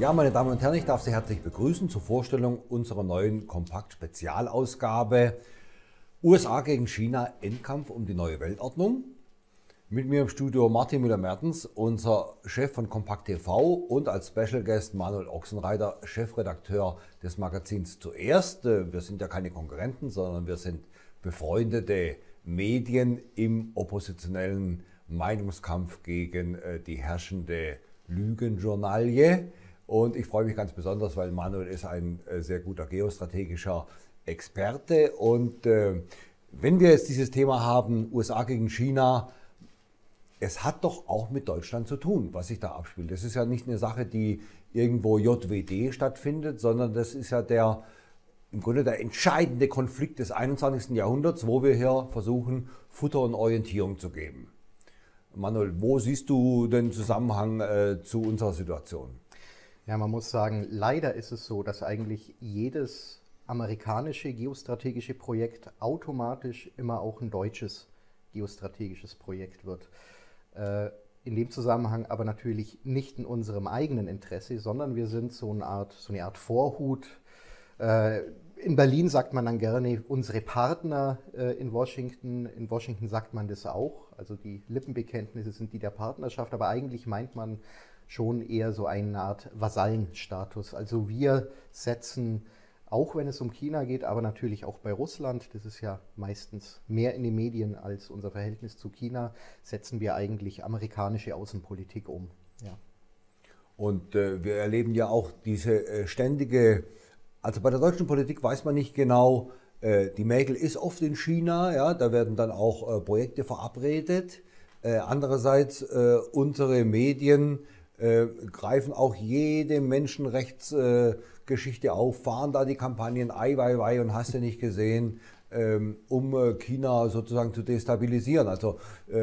Ja, meine Damen und Herren, ich darf Sie herzlich begrüßen zur Vorstellung unserer neuen Kompakt-Spezialausgabe USA gegen China, Endkampf um die neue Weltordnung. Mit mir im Studio Martin Müller-Mertens, unser Chef von Kompakt TV, und als Special Guest Manuel Ochsenreiter, Chefredakteur des Magazins Zuerst. Wir sind ja keine Konkurrenten, sondern wir sind befreundete Medien im oppositionellen Meinungskampf gegen die herrschende Lügenjournalie. Und ich freue mich ganz besonders, weil Manuel ist ein sehr guter geostrategischer Experte. Und wenn wir jetzt dieses Thema haben, USA gegen China, es hat doch auch mit Deutschland zu tun, was sich da abspielt. Das ist ja nicht eine Sache, die irgendwo JWD stattfindet, sondern das ist ja im Grunde der entscheidende Konflikt des 21. Jahrhunderts, wo wir hier versuchen, Futter und Orientierung zu geben. Manuel, wo siehst du den Zusammenhang zu unserer Situation? Ja, man muss sagen, leider ist es so, dass eigentlich jedes amerikanische geostrategische Projekt automatisch immer auch ein deutsches geostrategisches Projekt wird. In dem Zusammenhang aber natürlich nicht in unserem eigenen Interesse, sondern wir sind so eine Art Vorhut. In Berlin sagt man dann gerne unsere Partner in Washington. In Washington sagt man das auch. Also die Lippenbekenntnisse sind die der Partnerschaft, aber eigentlich meint man schon eher so eine Art Vasallenstatus. Also wir setzen, auch wenn es um China geht, aber natürlich auch bei Russland, das ist ja meistens mehr in den Medien als unser Verhältnis zu China, setzen wir eigentlich amerikanische Außenpolitik um. Ja. Und wir erleben ja auch diese ständige, also bei der deutschen Politik weiß man nicht genau, die Mägel ist oft in China, ja, da werden dann auch Projekte verabredet. Andererseits unsere Medien greifen auch jede Menschenrechtsgeschichte auf, fahren da die Kampagnen Ai Weiwei und hast du nicht gesehen, um China sozusagen zu destabilisieren. Also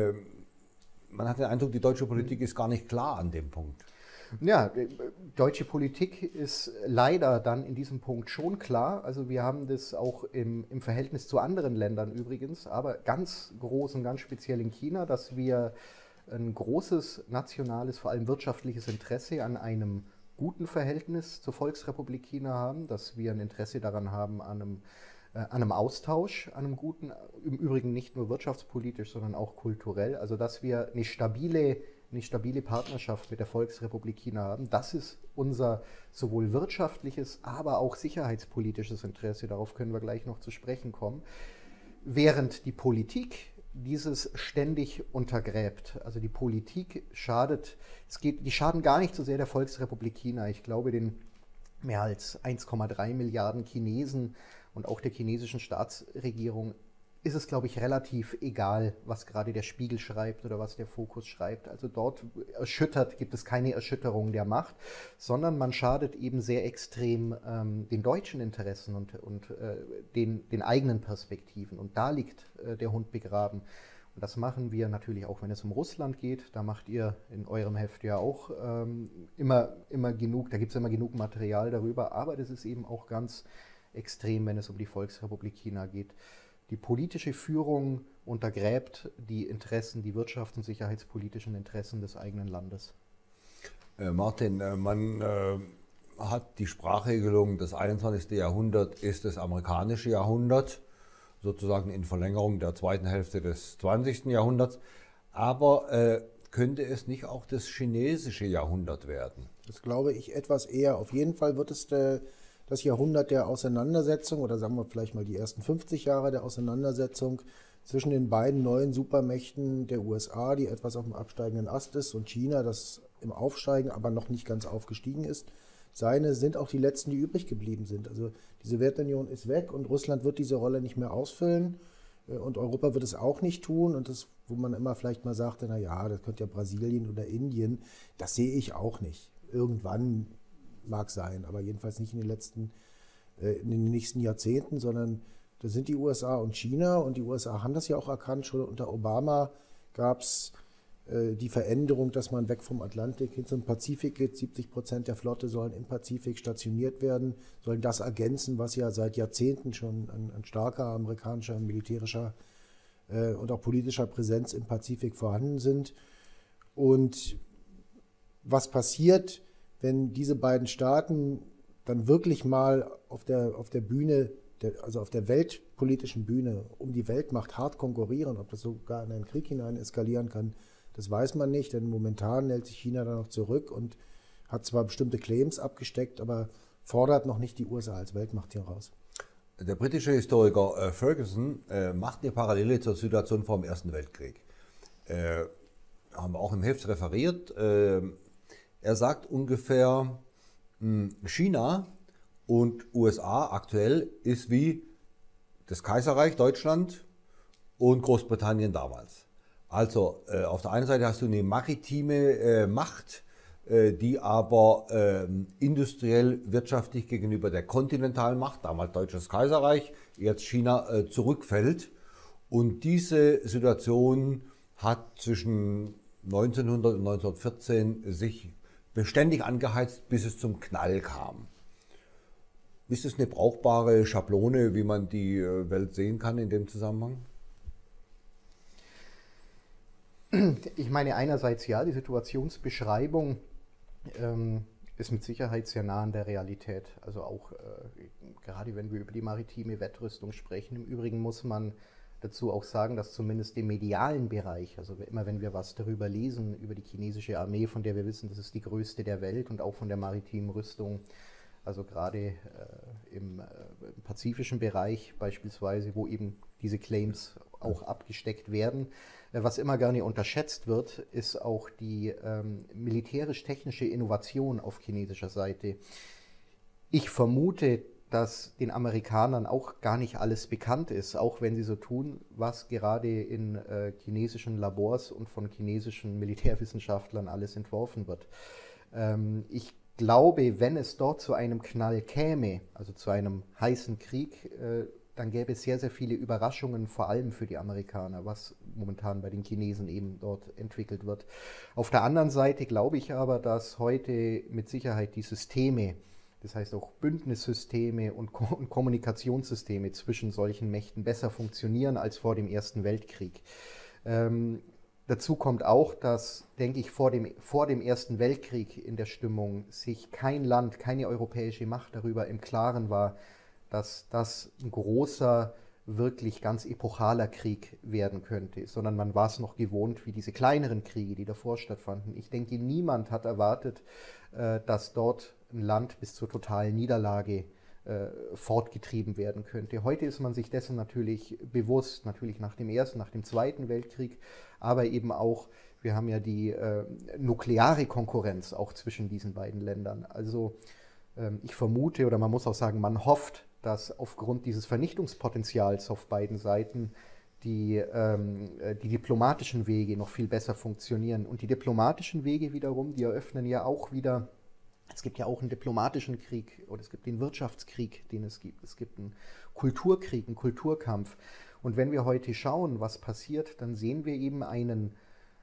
man hat den Eindruck, die deutsche Politik ist gar nicht klar an dem Punkt. Ja, deutsche Politik ist leider dann in diesem Punkt schon klar. Also wir haben das auch im Verhältnis zu anderen Ländern übrigens, aber ganz groß und ganz speziell in China, dass wir ein großes nationales, vor allem wirtschaftliches Interesse an einem guten Verhältnis zur Volksrepublik China haben, dass wir ein Interesse daran haben an einem Austausch, an einem guten, im Übrigen nicht nur wirtschaftspolitisch, sondern auch kulturell, also dass wir eine stabile Partnerschaft mit der Volksrepublik China haben. Das ist unser sowohl wirtschaftliches, aber auch sicherheitspolitisches Interesse, darauf können wir gleich noch zu sprechen kommen, während die Politik dieses ständig untergräbt. Also die Politik schadet, die schaden gar nicht so sehr der Volksrepublik China. Ich glaube, den mehr als 1,3 Milliarden Chinesen und auch der chinesischen Staatsregierung ist es, glaube ich, relativ egal, was gerade der Spiegel schreibt oder was der Fokus schreibt. Also dort gibt es keine Erschütterung der Macht, sondern man schadet eben sehr extrem den deutschen Interessen und den eigenen Perspektiven. Und da liegt der Hund begraben. Und das machen wir natürlich auch, wenn es um Russland geht. Da macht ihr in eurem Heft ja auch immer genug, da gibt es immer genug Material darüber. Aber das ist eben auch ganz extrem, wenn es um die Volksrepublik China geht. Die politische Führung untergräbt die Interessen, die wirtschafts- und sicherheitspolitischen Interessen des eigenen Landes. Martin, man hat die Sprachregelung, das 21. Jahrhundert ist das amerikanische Jahrhundert, sozusagen in Verlängerung der zweiten Hälfte des 20. Jahrhunderts. Aber könnte es nicht auch das chinesische Jahrhundert werden? Das glaube ich etwas eher. Auf jeden Fall wird es das Jahrhundert der Auseinandersetzung, oder sagen wir vielleicht mal die ersten 50 Jahre der Auseinandersetzung zwischen den beiden neuen Supermächten der USA, die etwas auf dem absteigenden Ast ist, und China, das im Aufsteigen, aber noch nicht ganz aufgestiegen ist. Sind auch die letzten, die übrig geblieben sind. Also die Sowjetunion ist weg und Russland wird diese Rolle nicht mehr ausfüllen und Europa wird es auch nicht tun. Und das, wo man immer vielleicht mal sagte, naja, das könnte ja Brasilien oder Indien, das sehe ich auch nicht. Irgendwann mag sein, aber jedenfalls nicht in den nächsten Jahrzehnten, sondern das sind die USA und China, und die USA haben das ja auch erkannt. Schon unter Obama gab es die Veränderung, dass man weg vom Atlantik hin zum Pazifik geht. 70% der Flotte sollen im Pazifik stationiert werden, sollen das ergänzen, was ja seit Jahrzehnten schon an starker amerikanischer, militärischer und auch politischer Präsenz im Pazifik vorhanden sind. Und was passiert, wenn diese beiden Staaten dann wirklich mal auf der Bühne, also auf der weltpolitischen Bühne um die Weltmacht hart konkurrieren, ob das sogar in einen Krieg hinein eskalieren kann, das weiß man nicht, denn momentan hält sich China da noch zurück und hat zwar bestimmte Claims abgesteckt, aber fordert noch nicht die USA als Weltmacht hier raus. Der britische Historiker Ferguson macht eine Parallele zur Situation vor dem Ersten Weltkrieg. Haben wir auch im Heft referiert. Er sagt ungefähr, China und USA aktuell ist wie das Kaiserreich Deutschland und Großbritannien damals. Also auf der einen Seite hast du eine maritime Macht, die aber industriell, wirtschaftlich gegenüber der kontinentalen Macht, damals Deutsches Kaiserreich, jetzt China, zurückfällt. Und diese Situation hat zwischen 1900 und 1914 sich beständig angeheizt, bis es zum Knall kam. Ist es eine brauchbare Schablone, wie man die Welt sehen kann in dem Zusammenhang? Ich meine, einerseits ja, die Situationsbeschreibung ist mit Sicherheit sehr nah an der Realität. Also auch gerade wenn wir über die maritime Wettrüstung sprechen. Im Übrigen muss man dazu auch sagen, dass zumindest im medialen Bereich, also immer wenn wir was darüber lesen, über die chinesische Armee, von der wir wissen, das ist die größte der Welt und auch von der maritimen Rüstung, also gerade im pazifischen Bereich beispielsweise, wo eben diese Claims auch abgesteckt werden. Was immer gerne unterschätzt wird, ist auch die militärisch-technische Innovation auf chinesischer Seite. Ich vermute, dass den Amerikanern auch gar nicht alles bekannt ist, auch wenn sie so tun, was gerade in chinesischen Labors und von chinesischen Militärwissenschaftlern alles entworfen wird. Ich glaube, wenn es dort zu einem Knall käme, also zu einem heißen Krieg, dann gäbe es sehr, sehr viele Überraschungen, vor allem für die Amerikaner, was momentan bei den Chinesen eben dort entwickelt wird. Auf der anderen Seite glaube ich aber, dass heute mit Sicherheit die Systeme, das heißt auch Bündnissysteme und Kommunikationssysteme zwischen solchen Mächten besser funktionieren als vor dem Ersten Weltkrieg. Dazu kommt auch, dass, denke ich, vor dem Ersten Weltkrieg in der Stimmung sich kein Land, keine europäische Macht darüber im Klaren war, dass das ein großer, wirklich ganz epochaler Krieg werden könnte, sondern man war es noch gewohnt wie diese kleineren Kriege, die davor stattfanden. Ich denke, niemand hat erwartet, dass dort ein Land bis zur totalen Niederlage fortgetrieben werden könnte. Heute ist man sich dessen natürlich bewusst, natürlich nach dem Ersten, nach dem Zweiten Weltkrieg, aber eben auch, wir haben ja die nukleare Konkurrenz auch zwischen diesen beiden Ländern. Also ich vermute, oder man muss auch sagen, man hofft, dass aufgrund dieses Vernichtungspotenzials auf beiden Seiten die diplomatischen Wege noch viel besser funktionieren. Und die diplomatischen Wege wiederum, die eröffnen ja auch wieder, es gibt ja auch einen diplomatischen Krieg oder es gibt den Wirtschaftskrieg, den es gibt. Es gibt einen Kulturkrieg, einen Kulturkampf. Und wenn wir heute schauen, was passiert, dann sehen wir eben einen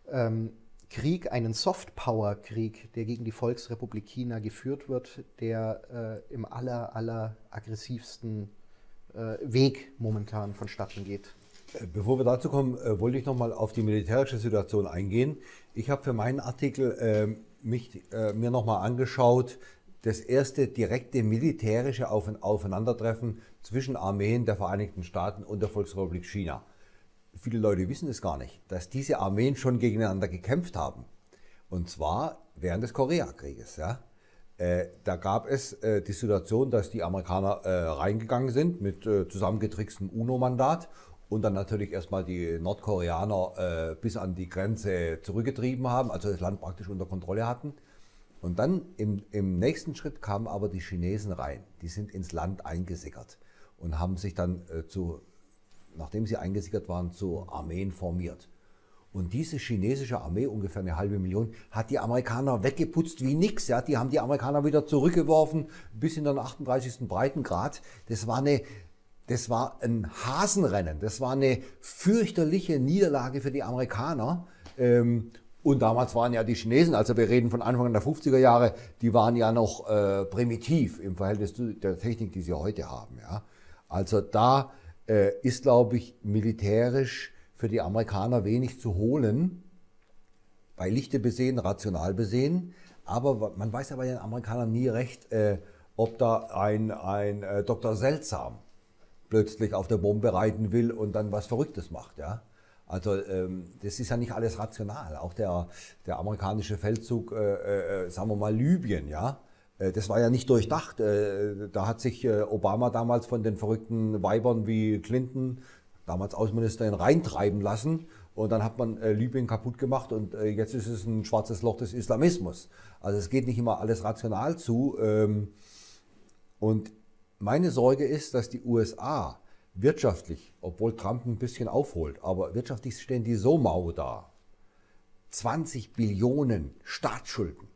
Krieg, einen Soft-Power-Krieg, der gegen die Volksrepublik China geführt wird, der im aller aggressivsten Weg momentan vonstatten geht. Bevor wir dazu kommen, wollte ich nochmal auf die militärische Situation eingehen. Ich habe für meinen Artikel mir nochmal angeschaut, das erste direkte militärische Aufeinandertreffen zwischen Armeen der Vereinigten Staaten und der Volksrepublik China. Viele Leute wissen es gar nicht, dass diese Armeen schon gegeneinander gekämpft haben. Und zwar während des Koreakrieges. Ja? Da gab es die Situation, dass die Amerikaner reingegangen sind mit zusammengetrickstem UNO-Mandat und dann natürlich erstmal die Nordkoreaner bis an die Grenze zurückgetrieben haben, also das Land praktisch unter Kontrolle hatten. Und dann im nächsten Schritt kamen aber die Chinesen rein. Die sind ins Land eingesickert und haben sich dann nachdem sie eingesickert waren, zu Armeen formiert. Und diese chinesische Armee, ungefähr 500.000, hat die Amerikaner weggeputzt wie nix. Ja? Die haben die Amerikaner wieder zurückgeworfen bis in den 38. Breitengrad. Das war ein Hasenrennen. Das war eine fürchterliche Niederlage für die Amerikaner. Und damals waren ja die Chinesen, also wir reden von Anfang der 50er Jahre, die waren ja noch primitiv im Verhältnis zu der Technik, die sie heute haben. Ja? Also da ist, glaube ich, militärisch für die Amerikaner wenig zu holen, bei Lichte besehen, rational besehen, Aber man weiß ja bei den Amerikanern nie recht, ob da ein Dr. Seltsam plötzlich auf der Bombe reiten will und dann was Verrücktes macht. Ja? Also das ist ja nicht alles rational. Auch der amerikanische Feldzug, sagen wir mal Libyen, ja, das war ja nicht durchdacht. Da hat sich Obama damals von den verrückten Weibern wie Clinton, damals Außenministerin, reintreiben lassen. Und dann hat man Libyen kaputt gemacht und jetzt ist es ein schwarzes Loch des Islamismus. Also es geht nicht immer alles rational zu. Und meine Sorge ist, dass die USA wirtschaftlich, obwohl Trump ein bisschen aufholt, aber wirtschaftlich stehen die so mau da. 20 Billionen Staatsschulden.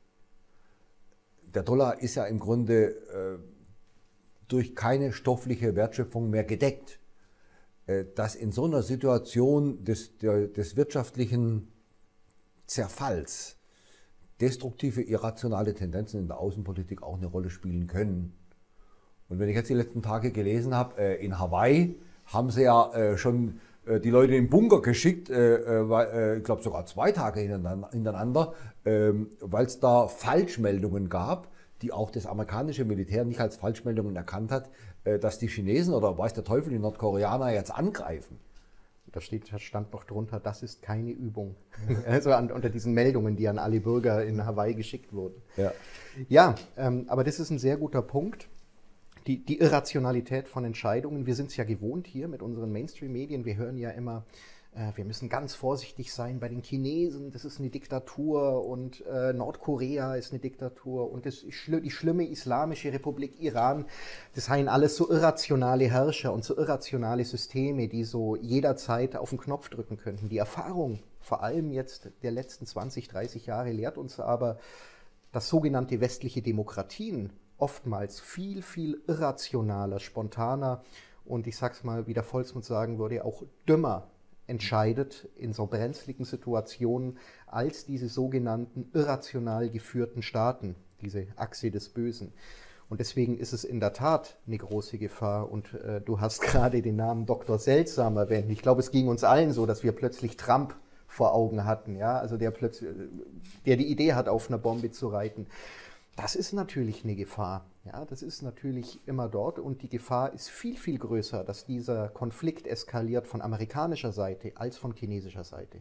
Der Dollar ist ja im Grunde durch keine stoffliche Wertschöpfung mehr gedeckt. Dass in so einer Situation des wirtschaftlichen Zerfalls destruktive, irrationale Tendenzen in der Außenpolitik auch eine Rolle spielen können. Und wenn ich jetzt die letzten Tage gelesen habe, in Hawaii haben sie ja schon die Leute in den Bunker geschickt, ich glaube sogar 2 Tage hintereinander, weil es da Falschmeldungen gab, die auch das amerikanische Militär nicht als Falschmeldungen erkannt hat, dass die Chinesen oder weiß der Teufel die Nordkoreaner jetzt angreifen. Da stand noch drunter, das ist keine Übung. Also unter diesen Meldungen, die an alle Bürger in Hawaii geschickt wurden. Ja, aber das ist ein sehr guter Punkt. Die Irrationalität von Entscheidungen. Wir sind es ja gewohnt hier mit unseren Mainstream-Medien. Wir hören ja immer, wir müssen ganz vorsichtig sein bei den Chinesen. Das ist eine Diktatur und Nordkorea ist eine Diktatur und die schlimme Islamische Republik Iran. Das seien alles so irrationale Herrscher und so irrationale Systeme, die so jederzeit auf den Knopf drücken könnten. Die Erfahrung, vor allem jetzt der letzten 20, 30 Jahre, lehrt uns aber, dass sogenannte westliche Demokratien oftmals viel, viel irrationaler, spontaner und ich sag's mal, wie der Volksmund sagen würde, auch dümmer entscheidet in so brenzligen Situationen als diese sogenannten irrational geführten Staaten, diese Achse des Bösen. Und deswegen ist es in der Tat eine große Gefahr. Und du hast gerade den Namen Dr. Seltsam erwähnt. Ich glaube, es ging uns allen so, dass wir plötzlich Trump vor Augen hatten, ja, also der die Idee hat, auf einer Bombe zu reiten. Das ist natürlich eine Gefahr. Ja, das ist natürlich immer dort und die Gefahr ist viel, viel größer, dass dieser Konflikt eskaliert von amerikanischer Seite als von chinesischer Seite.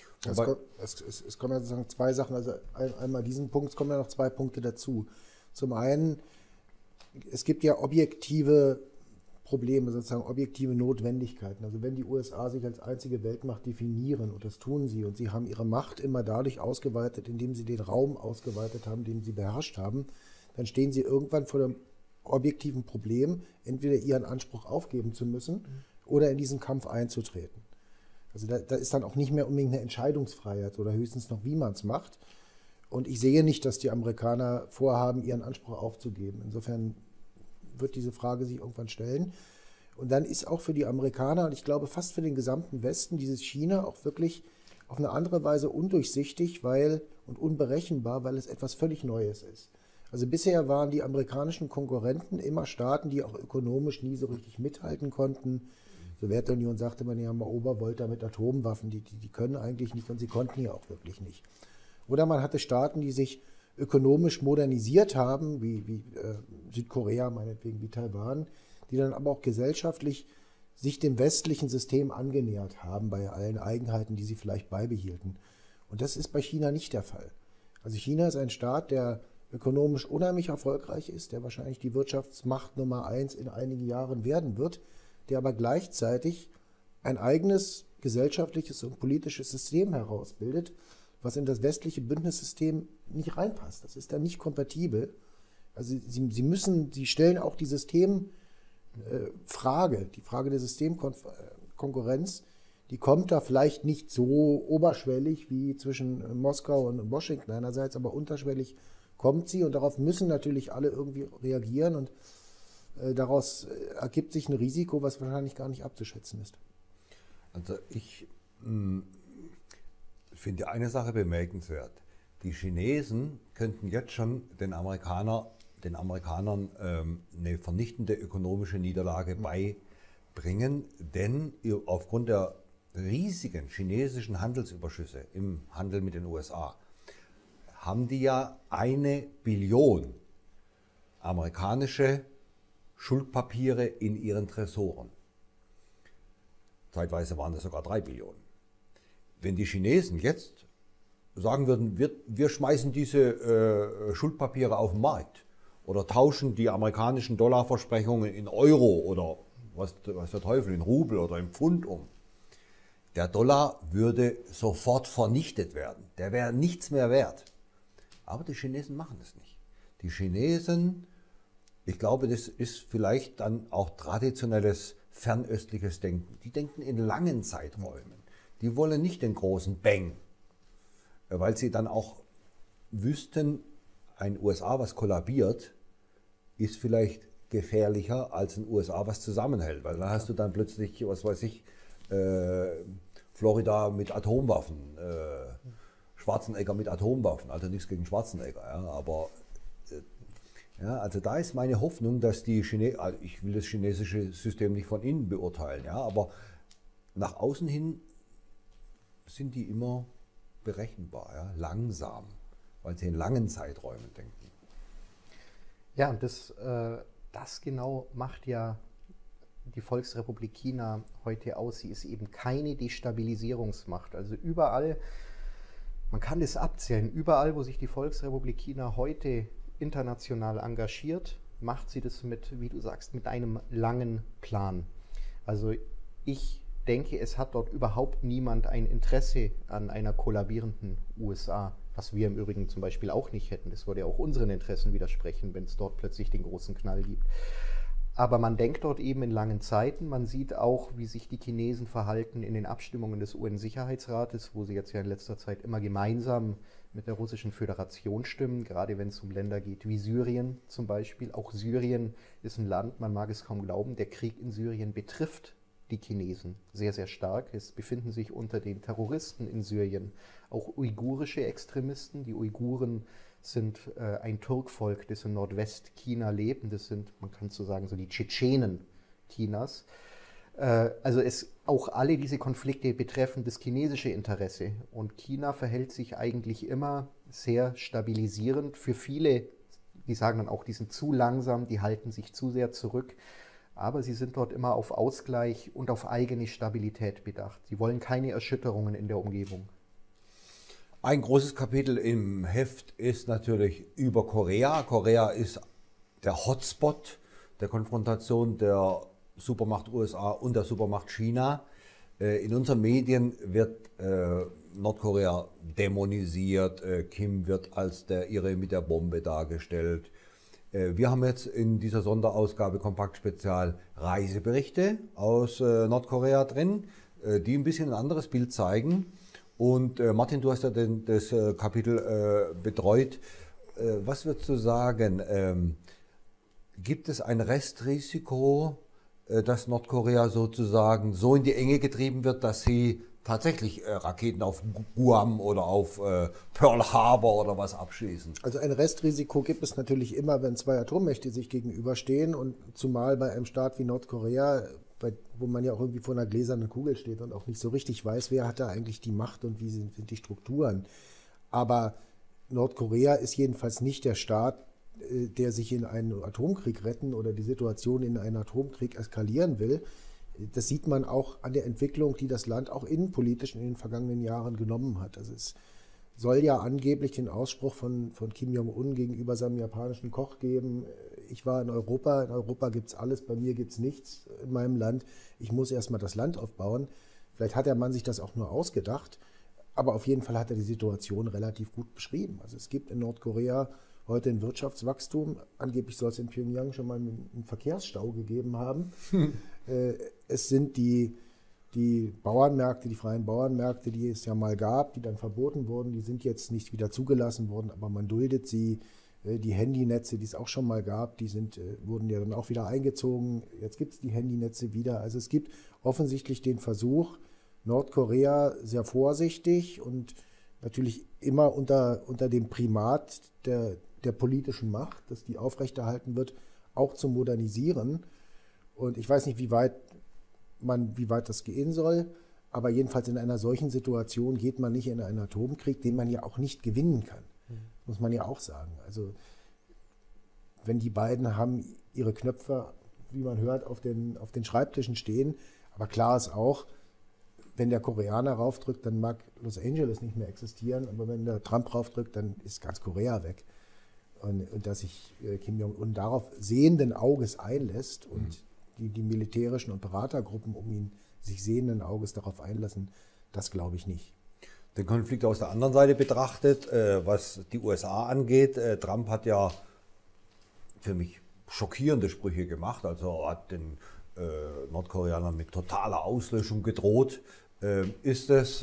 Es kommen ja sozusagen 2 Sachen, also einmal diesen Punkt, es kommen ja noch 2 Punkte dazu. Zum einen, es gibt ja objektive Probleme, sozusagen objektive Notwendigkeiten. Also wenn die USA sich als einzige Weltmacht definieren, und das tun sie, und sie haben ihre Macht immer dadurch ausgeweitet, indem sie den Raum ausgeweitet haben, den sie beherrscht haben, dann stehen sie irgendwann vor dem objektiven Problem, entweder ihren Anspruch aufgeben zu müssen oder in diesen Kampf einzutreten. Also da ist dann auch nicht mehr unbedingt eine Entscheidungsfreiheit oder höchstens noch, wie man es macht. Und ich sehe nicht, dass die Amerikaner vorhaben, ihren Anspruch aufzugeben. Insofern wird diese Frage sich irgendwann stellen. Und dann ist auch für die Amerikaner, und ich glaube fast für den gesamten Westen, dieses China auch wirklich auf eine andere Weise undurchsichtig und unberechenbar, weil es etwas völlig Neues ist. Also bisher waren die amerikanischen Konkurrenten immer Staaten, die auch ökonomisch nie so richtig mithalten konnten. Die Sowjetunion sagte man, die haben mal Obervolta mit Atomwaffen, die können eigentlich nicht und sie konnten ja auch wirklich nicht. Oder man hatte Staaten, die sich ökonomisch modernisiert haben, wie Südkorea meinetwegen, wie Taiwan, die dann aber auch gesellschaftlich sich dem westlichen System angenähert haben, bei allen Eigenheiten, die sie vielleicht beibehielten. Und das ist bei China nicht der Fall. Also China ist ein Staat, der ökonomisch unheimlich erfolgreich ist, der wahrscheinlich die Wirtschaftsmacht Nummer 1 in einigen Jahren werden wird, der aber gleichzeitig ein eigenes gesellschaftliches und politisches System herausbildet, was in das westliche Bündnissystem nicht reinpasst. Das ist dann nicht kompatibel. Also sie stellen auch die Systemfrage, die Frage der Systemkonkurrenz, die kommt da vielleicht nicht so oberschwellig wie zwischen Moskau und Washington einerseits, aber unterschwellig kommt sie und darauf müssen natürlich alle irgendwie reagieren und daraus ergibt sich ein Risiko, was wahrscheinlich gar nicht abzuschätzen ist. Also ich finde eine Sache bemerkenswert. Die Chinesen könnten jetzt schon den Amerikanern eine vernichtende ökonomische Niederlage beibringen, denn aufgrund der riesigen chinesischen Handelsüberschüsse im Handel mit den USA haben die ja 1 Billion amerikanische Schuldpapiere in ihren Tresoren. Zeitweise waren das sogar 3 Billionen. Wenn die Chinesen jetzt sagen würden, wir schmeißen diese Schuldpapiere auf den Markt oder tauschen die amerikanischen Dollarversprechungen in Euro oder was der Teufel, in Rubel oder in Pfund um, der Dollar würde sofort vernichtet werden. Der wäre nichts mehr wert. Aber die Chinesen machen das nicht. Die Chinesen, ich glaube, das ist vielleicht dann auch traditionelles fernöstliches Denken. Die denken in langen Zeiträumen. Die wollen nicht den großen Bang, weil sie dann auch wüssten, ein USA, was kollabiert, ist vielleicht gefährlicher als ein USA, was zusammenhält. Weil dann hast du dann plötzlich, was weiß ich, Florida mit Atomwaffen, Schwarzenegger mit Atomwaffen, also nichts gegen Schwarzenegger, ja, aber ja, also da ist meine Hoffnung, dass die also ich will das chinesische System nicht von innen beurteilen, ja, aber nach außen hin sind die immer berechenbar, ja, langsam, weil sie in langen Zeiträumen denken. Ja, und das genau macht ja die Volksrepublik China heute aus. Sie ist eben keine Destabilisierungsmacht. Also überall, man kann das abzählen, überall, wo sich die Volksrepublik China heute international engagiert, macht sie das mit, wie du sagst, mit einem langen Plan. Also ich denke, es hat dort überhaupt niemand ein Interesse an einer kollabierenden USA, was wir im Übrigen zum Beispiel auch nicht hätten. Das würde ja auch unseren Interessen widersprechen, wenn es dort plötzlich den großen Knall gibt. Aber man denkt dort eben in langen Zeiten. Man sieht auch, wie sich die Chinesen verhalten in den Abstimmungen des UN-Sicherheitsrates, wo sie jetzt ja in letzter Zeit immer gemeinsam mit der Russischen Föderation stimmen, gerade wenn es um Länder geht wie Syrien zum Beispiel. Auch Syrien ist ein Land, man mag es kaum glauben, der Krieg in Syrien betrifft die Chinesen sehr, sehr stark. Es befinden sich unter den Terroristen in Syrien auch uigurische Extremisten. Die Uiguren sind ein Turkvolk, das in Nordwestchina lebt. Das sind, man kann so sagen, so die Tschetschenen Chinas. Also auch alle diese Konflikte betreffen das chinesische Interesse. Und China verhält sich eigentlich immer sehr stabilisierend. Für viele, die sagen dann auch, die sind zu langsam, die halten sich zu sehr zurück. Aber sie sind dort immer auf Ausgleich und auf eigene Stabilität bedacht. Sie wollen keine Erschütterungen in der Umgebung. Ein großes Kapitel im Heft ist natürlich über Korea. Korea ist der Hotspot der Konfrontation der Supermacht USA und der Supermacht China. In unseren Medien wird Nordkorea dämonisiert, Kim wird als der Irre mit der Bombe dargestellt. Wir haben jetzt in dieser Sonderausgabe Kompakt Spezial Reiseberichte aus Nordkorea drin, die ein bisschen ein anderes Bild zeigen. Und Martin, du hast ja das Kapitel betreut. Was würdest du sagen? Gibt es ein Restrisiko, dass Nordkorea sozusagen so in die Enge getrieben wird, dass sie tatsächlich Raketen auf Guam oder auf Pearl Harbor oder was abschießen? Also ein Restrisiko gibt es natürlich immer, wenn zwei Atommächte sich gegenüberstehen und zumal bei einem Staat wie Nordkorea, wo man ja auch irgendwie vor einer gläsernen Kugel steht und auch nicht so richtig weiß, wer hat da eigentlich die Macht und wie sind die Strukturen. Aber Nordkorea ist jedenfalls nicht der Staat, der sich in einen Atomkrieg retten oder die Situation in einen Atomkrieg eskalieren will. Das sieht man auch an der Entwicklung, die das Land auch innenpolitisch in den vergangenen Jahren genommen hat. Also es soll ja angeblich den Ausspruch von Kim Jong-un gegenüber seinem japanischen Koch geben, ich war in Europa gibt es alles, bei mir gibt es nichts in meinem Land, ich muss erstmal das Land aufbauen. Vielleicht hat der Mann sich das auch nur ausgedacht, aber auf jeden Fall hat er die Situation relativ gut beschrieben. Also es gibt in Nordkorea heute ein Wirtschaftswachstum, angeblich soll es in Pyongyang schon mal einen Verkehrsstau gegeben haben. Es sind die Bauernmärkte, die freien Bauernmärkte, die es ja mal gab, die dann verboten wurden, die sind jetzt nicht wieder zugelassen worden, aber man duldet sie. Die Handynetze, die es auch schon mal gab, wurden ja dann auch wieder eingezogen. Jetzt gibt es die Handynetze wieder. Also es gibt offensichtlich den Versuch, Nordkorea sehr vorsichtig und natürlich immer unter dem Primat der politischen Macht, dass die aufrechterhalten wird, auch zu modernisieren. Und ich weiß nicht, wie weit das gehen soll, aber jedenfalls in einer solchen Situation geht man nicht in einen Atomkrieg, den man ja auch nicht gewinnen kann. muss man ja auch sagen. Also wenn die beiden haben ihre Knöpfe, wie man hört, auf den Schreibtischen stehen, aber klar ist auch, wenn der Koreaner raufdrückt, dann mag Los Angeles nicht mehr existieren, aber wenn der Trump raufdrückt, dann ist ganz Korea weg. Und dass sich Kim Jong-un darauf sehenden Auges einlässt und die militärischen und Beratergruppen um ihn sich sehenden Auges darauf einlassen, das glaube ich nicht. Den Konflikt aus der anderen Seite betrachtet, was die USA angeht, Trump hat ja für mich schockierende Sprüche gemacht, also hat den Nordkoreanern mit totaler Auslöschung gedroht. Ist es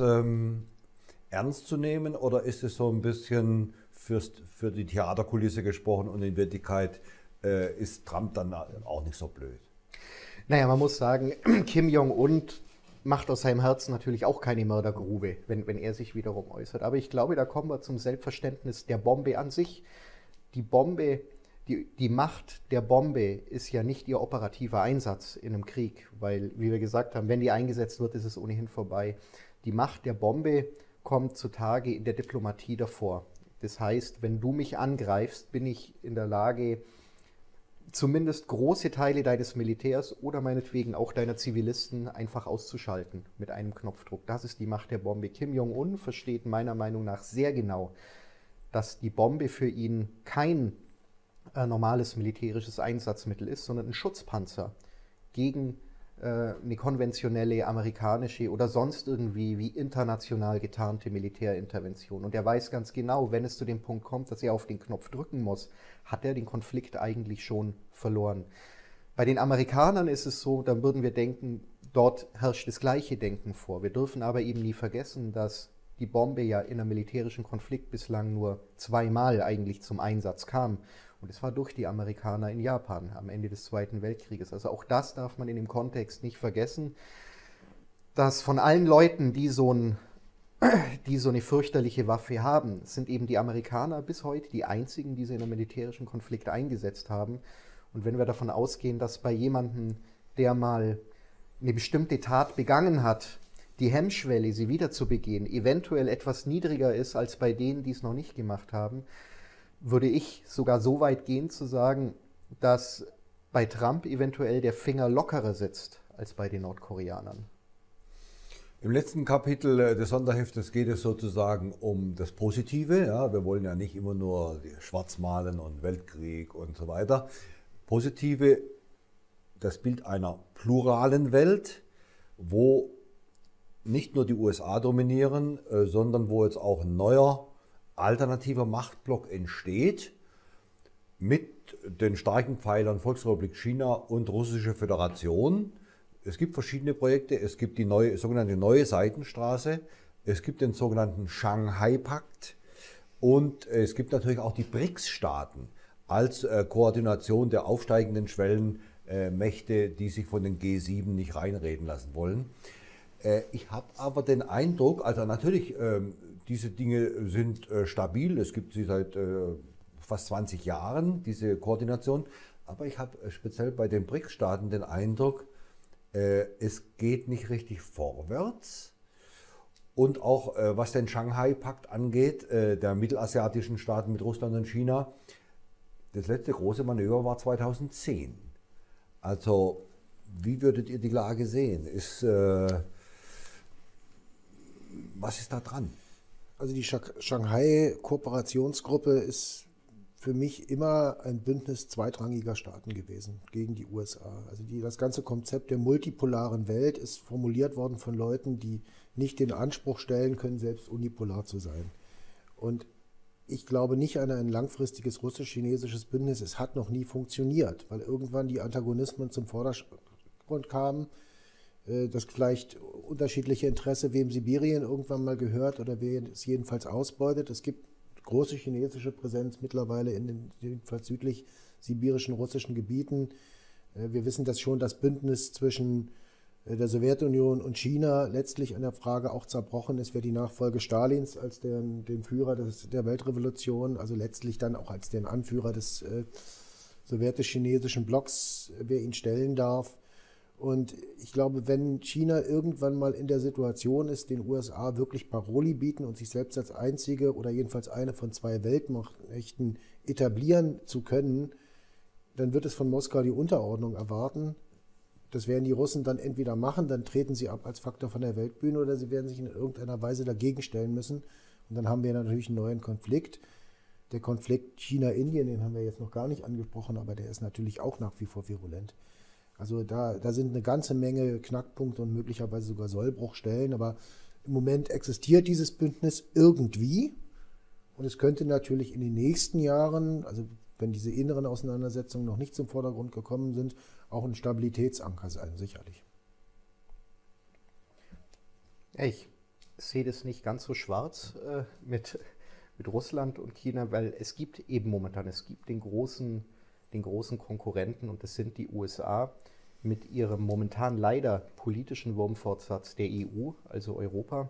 ernst zu nehmen oder ist es so ein bisschen für die Theaterkulisse gesprochen und in Wirklichkeit ist Trump dann auch nicht so blöd? Naja, man muss sagen, Kim Jong-un macht aus seinem Herzen natürlich auch keine Mördergrube, wenn er sich wiederum äußert. Aber ich glaube, da kommen wir zum Selbstverständnis der Bombe an sich. Die Bombe, die Macht der Bombe ist ja nicht ihr operativer Einsatz in einem Krieg, weil, wie wir gesagt haben, wenn die eingesetzt wird, ist es ohnehin vorbei. Die Macht der Bombe kommt zutage in der Diplomatie davor. Das heißt, wenn du mich angreifst, bin ich in der Lage, zumindest große Teile deines Militärs oder meinetwegen auch deiner Zivilisten einfach auszuschalten mit einem Knopfdruck. Das ist die Macht der Bombe. Kim Jong-un versteht meiner Meinung nach sehr genau, dass die Bombe für ihn kein normales militärisches Einsatzmittel ist, sondern ein Schutzpanzer gegen eine konventionelle amerikanische oder sonst irgendwie wie international getarnte Militärintervention. Und er weiß ganz genau, wenn es zu dem Punkt kommt, dass er auf den Knopf drücken muss, hat er den Konflikt eigentlich schon verloren. Bei den Amerikanern ist es so, dann würden wir denken, dort herrscht das gleiche Denken vor. Wir dürfen aber eben nie vergessen, dass die Bombe ja in einem militärischen Konflikt bislang nur zweimal eigentlich zum Einsatz kam. Und es war durch die Amerikaner in Japan am Ende des Zweiten Weltkrieges. Also auch das darf man in dem Kontext nicht vergessen, dass von allen Leuten, die so eine fürchterliche Waffe haben, sind eben die Amerikaner bis heute die einzigen, die sie in einem militärischen Konflikt eingesetzt haben. Und wenn wir davon ausgehen, dass bei jemandem, der mal eine bestimmte Tat begangen hat, die Hemmschwelle, sie wieder zu begehen, eventuell etwas niedriger ist als bei denen, die es noch nicht gemacht haben, würde ich sogar so weit gehen zu sagen, dass bei Trump eventuell der Finger lockerer sitzt als bei den Nordkoreanern. Im letzten Kapitel des Sonderheftes geht es sozusagen um das Positive. Ja, wir wollen ja nicht immer nur schwarz malen und Weltkrieg und so weiter. Positive, das Bild einer pluralen Welt, wo nicht nur die USA dominieren, sondern wo jetzt auch ein neuer alternativer Machtblock entsteht mit den starken Pfeilern Volksrepublik China und Russische Föderation. Es gibt verschiedene Projekte, es gibt die sogenannte neue Seidenstraße, es gibt den sogenannten Shanghai-Pakt und es gibt natürlich auch die BRICS-Staaten als Koordination der aufsteigenden Schwellenmächte, die sich von den G7 nicht reinreden lassen wollen. Ich habe aber den Eindruck, also natürlich, diese Dinge sind stabil, es gibt sie seit fast 20 Jahren, diese Koordination, aber ich habe speziell bei den BRICS-Staaten den Eindruck, es geht nicht richtig vorwärts. Und auch was den Shanghai-Pakt angeht, der mittelasiatischen Staaten mit Russland und China, das letzte große Manöver war 2010. Also wie würdet ihr die Lage sehen? Was ist da dran? Also die Shanghai-Kooperationsgruppe ist für mich immer ein Bündnis zweitrangiger Staaten gewesen gegen die USA. Also das ganze Konzept der multipolaren Welt ist formuliert worden von Leuten, die nicht den Anspruch stellen können, selbst unipolar zu sein. Und ich glaube nicht an ein langfristiges russisch-chinesisches Bündnis. Es hat noch nie funktioniert, weil irgendwann die Antagonismen zum Vordergrund kamen. Das vielleicht unterschiedliche Interesse, wem Sibirien irgendwann mal gehört oder wer es jedenfalls ausbeutet. Es gibt große chinesische Präsenz mittlerweile in den jedenfalls südlich sibirischen russischen Gebieten. Wir wissen, dass schon das Bündnis zwischen der Sowjetunion und China letztlich an der Frage auch zerbrochen ist, wer die Nachfolge Stalins als den Führer der Weltrevolution, also letztlich dann auch als den Anführer des sowjetisch-chinesischen Blocks, wer ihn stellen darf. Und ich glaube, wenn China irgendwann mal in der Situation ist, den USA wirklich Paroli bieten und sich selbst als einzige oder jedenfalls eine von zwei Weltmächten etablieren zu können, dann wird es von Moskau die Unterordnung erwarten. Das werden die Russen dann entweder machen, dann treten sie ab als Faktor von der Weltbühne, oder sie werden sich in irgendeiner Weise dagegen stellen müssen. Und dann haben wir natürlich einen neuen Konflikt. Der Konflikt China-Indien, den haben wir jetzt noch gar nicht angesprochen, aber der ist natürlich auch nach wie vor virulent. Also da sind eine ganze Menge Knackpunkte und möglicherweise sogar Sollbruchstellen, aber im Moment existiert dieses Bündnis irgendwie, und es könnte natürlich in den nächsten Jahren, also wenn diese inneren Auseinandersetzungen noch nicht zum Vordergrund gekommen sind, auch ein Stabilitätsanker sein, sicherlich. Ich sehe das nicht ganz so schwarz mit Russland und China, weil es gibt eben momentan, den großen Konkurrenten, und das sind die USA mit ihrem momentan leider politischen Wurmfortsatz der EU, also Europa.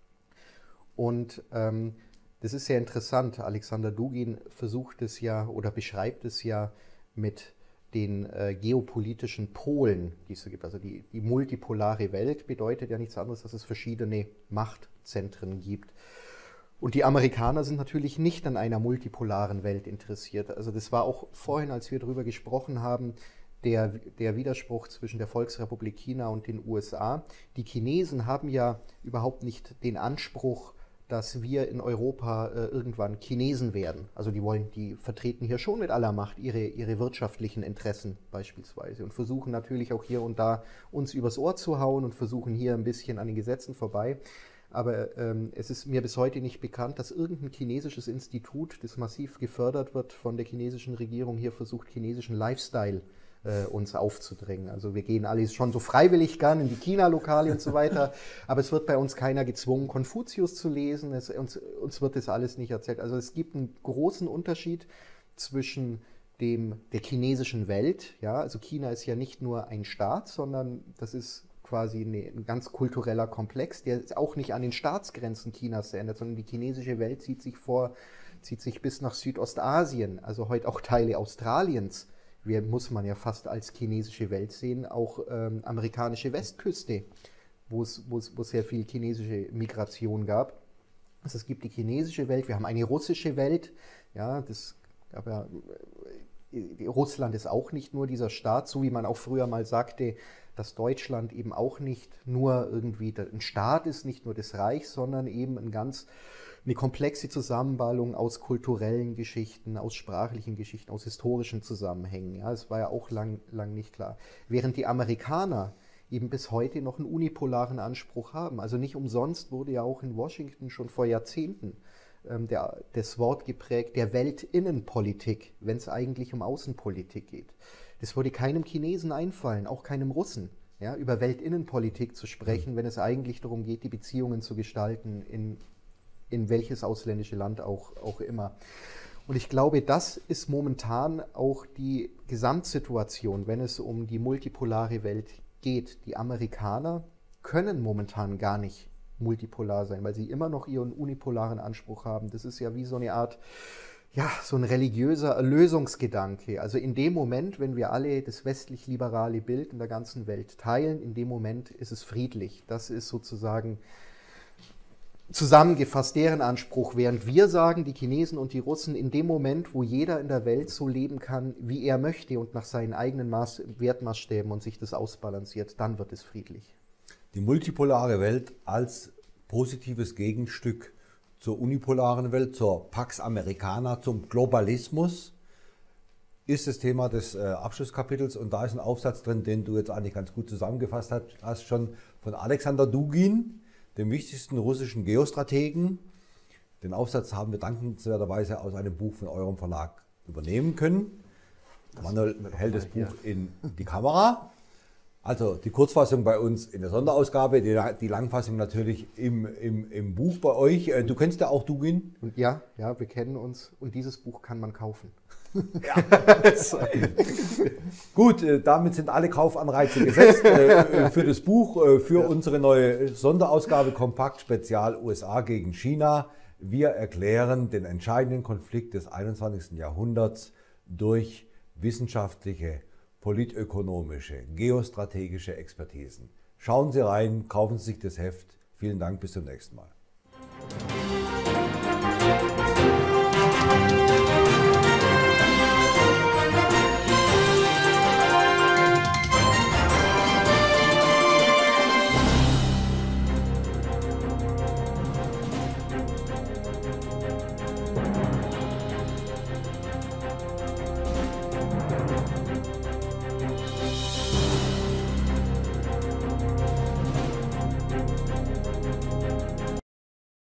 Und das ist sehr interessant. Alexander Dugin versucht es ja oder beschreibt es ja mit den geopolitischen Polen, die es so gibt. Also die multipolare Welt bedeutet ja nichts anderes, dass es verschiedene Machtzentren gibt. Und die Amerikaner sind natürlich nicht an einer multipolaren Welt interessiert. Also das war auch vorhin, als wir darüber gesprochen haben, der Widerspruch zwischen der Volksrepublik China und den USA. Die Chinesen haben ja überhaupt nicht den Anspruch, dass wir in Europa irgendwann Chinesen werden. Also die vertreten hier schon mit aller Macht ihre wirtschaftlichen Interessen beispielsweise und versuchen natürlich auch hier und da uns übers Ohr zu hauen und versuchen hier ein bisschen an den Gesetzen vorbei. Aber es ist mir bis heute nicht bekannt, dass irgendein chinesisches Institut, das massiv gefördert wird von der chinesischen Regierung, hier versucht, chinesischen Lifestyle uns aufzudrängen. Also wir gehen alle schon so freiwillig gern in die China-Lokale und so weiter, aber es wird bei uns keiner gezwungen, Konfuzius zu lesen, uns wird das alles nicht erzählt. Also es gibt einen großen Unterschied zwischen der chinesischen Welt, ja, also China ist ja nicht nur ein Staat, sondern das ist quasi ein ganz kultureller Komplex, der auch nicht an den Staatsgrenzen Chinas ändert, sondern die chinesische Welt zieht sich bis nach Südostasien, also heute auch Teile Australiens. Muss man ja fast als chinesische Welt sehen, auch amerikanische Westküste, wo es sehr viel chinesische Migration gab. Also es gibt die chinesische Welt, wir haben eine russische Welt, ja, aber Russland ist auch nicht nur dieser Staat, so wie man auch früher mal sagte, dass Deutschland eben auch nicht nur irgendwie ein Staat ist, nicht nur das Reich, sondern eben eine komplexe Zusammenballung aus kulturellen Geschichten, aus sprachlichen Geschichten, aus historischen Zusammenhängen. Ja, das war ja auch lang nicht klar. Während die Amerikaner eben bis heute noch einen unipolaren Anspruch haben. Also nicht umsonst wurde ja auch in Washington schon vor Jahrzehnten das Wort geprägt der Weltinnenpolitik, wenn es eigentlich um Außenpolitik geht. Das würde keinem Chinesen einfallen, auch keinem Russen, ja, über Weltinnenpolitik zu sprechen, wenn es eigentlich darum geht, die Beziehungen zu gestalten in welches ausländische Land auch immer. Und ich glaube, das ist momentan auch die Gesamtsituation, wenn es um die multipolare Welt geht. Die Amerikaner können momentan gar nicht multipolar sein, weil sie immer noch ihren unipolaren Anspruch haben. Das ist ja wie so eine Art, ja, so ein religiöser Erlösungsgedanke. Also in dem Moment, wenn wir alle das westlich-liberale Bild in der ganzen Welt teilen, in dem Moment ist es friedlich. Das ist sozusagen zusammengefasst deren Anspruch, während wir sagen, die Chinesen und die Russen, in dem Moment, wo jeder in der Welt so leben kann, wie er möchte und nach seinen eigenen Wertmaßstäben und sich das ausbalanciert, dann wird es friedlich. Die multipolare Welt als positives Gegenstück zur unipolaren Welt, zur Pax Americana, zum Globalismus, ist das Thema des Abschlusskapitels, und da ist ein Aufsatz drin, den du jetzt eigentlich ganz gut zusammengefasst hast, schon von Alexander Dugin, dem wichtigsten russischen Geostrategen. Den Aufsatz haben wir dankenswerterweise aus einem Buch von eurem Verlag übernehmen können. Manuel hält das Buch in die Kamera. Also die Kurzfassung bei uns in der Sonderausgabe, die Langfassung natürlich im Buch bei euch. Du kennst ja auch Dugin? Ja, wir kennen uns, und dieses Buch kann man kaufen. Ja. Gut, damit sind alle Kaufanreize gesetzt für das Buch, für unsere neue Sonderausgabe Kompakt Spezial USA gegen China. Wir erklären den entscheidenden Konflikt des 21. Jahrhunderts durch wissenschaftliche politökonomische, geostrategische Expertisen. Schauen Sie rein, kaufen Sie sich das Heft. Vielen Dank, bis zum nächsten Mal.